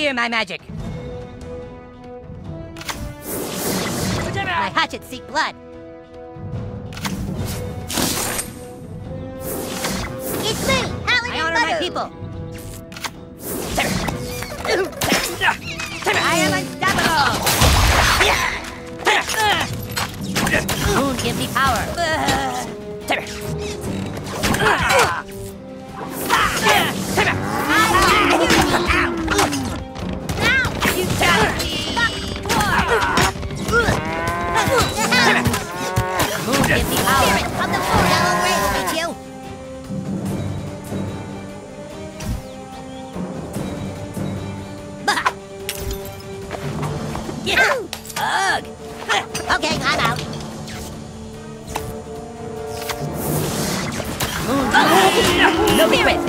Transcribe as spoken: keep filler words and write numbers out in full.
Fear my magic. My hatchets seek blood. It's me, Helen I and honor my Butter. people. I am unstoppable. Moon gives me power. You challenge me. Moon gives me power. Spirit of the four yellow rain will meet you. Ugh. Okay, I'm out. Moon. No regrets.